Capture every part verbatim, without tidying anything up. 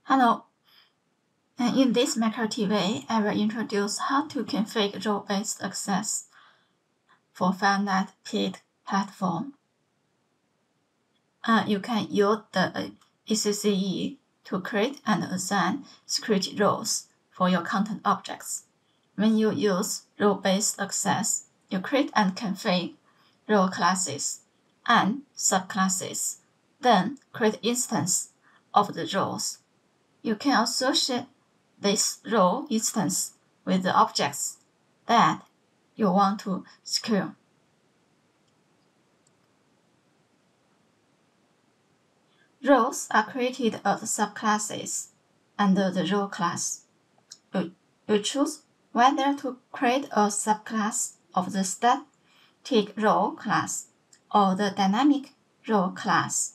Hello, and in this macro T V, I will introduce how to configure role-based access for FileNet P eight Platform. Uh, you can use the A C C E to create and assign security roles for your content objects. When you use role-based access, you create and configure role classes and subclasses, then create instance of the roles. You can associate this role instance with the objects that you want to secure. Roles are created as subclasses under the role class. You, you choose whether to create a subclass of the static role class or the dynamic role class.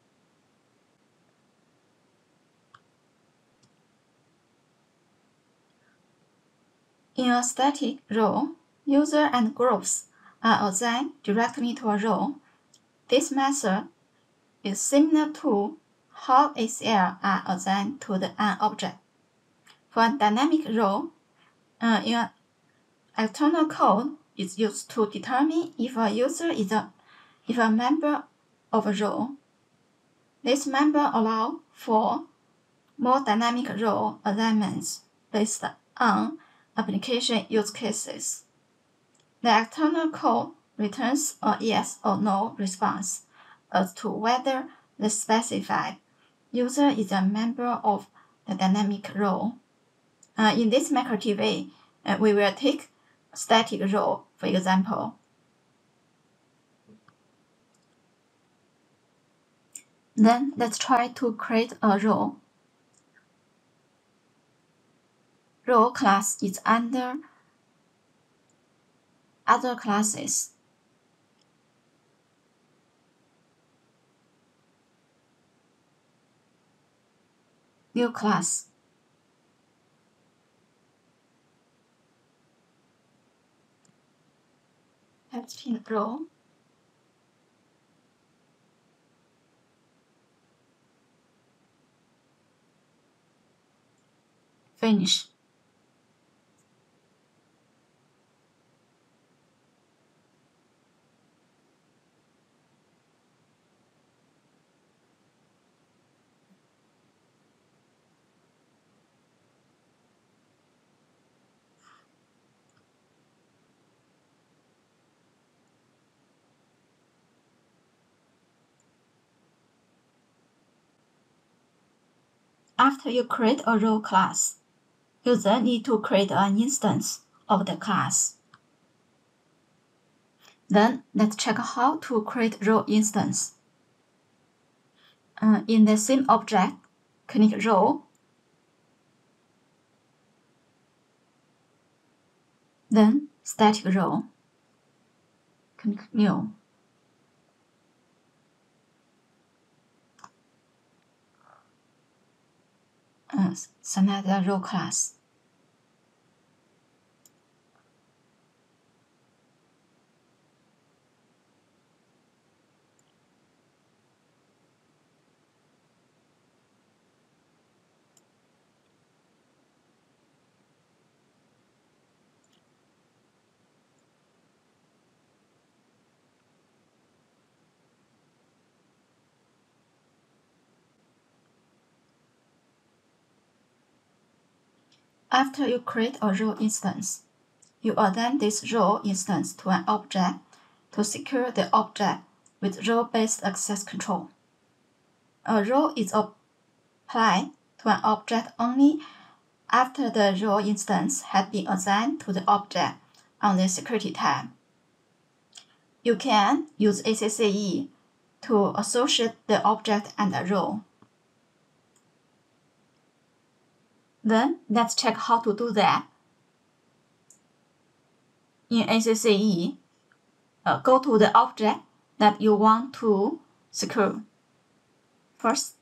In a static role, user and groups are assigned directly to a role. This method is similar to how A C L are assigned to the an object. For a dynamic role, uh, in an external code is used to determine if a user is a if a member of a role. This member allows for more dynamic role assignments based on application use cases. The external code returns a yes or no response as to whether the specified user is a member of the dynamic role. Uh, in this macro T V, uh, we will take a static role, for example. Then let's try to create a role. Role class is under other classes. New class. Type in role. Finish. After you create a role class, you then need to create an instance of the class. Then let's check how to create role instance. Uh, in the same object, click role, then static role. Click new. Uh, select the role class. After you create a role instance, you assign this role instance to an object to secure the object with role-based access control. A role is applied to an object only after the role instance has been assigned to the object on the Security tab. You can use A C C E to associate the object and the role. Then let's check how to do that. In A C C E, uh, go to the object that you want to secure. First,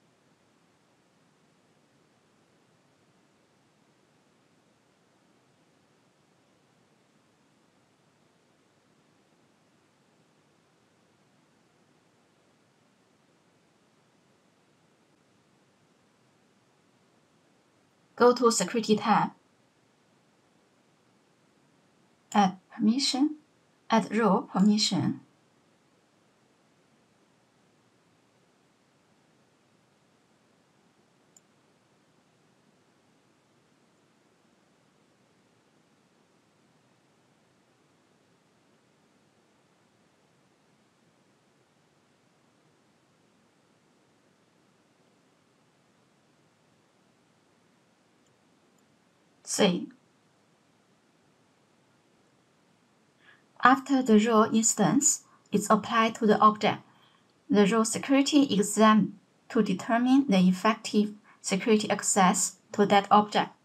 Go to Security tab, add permission, add role permission. Save. After the role instance is applied to the object, the role security is examined to determine the effective security access to that object.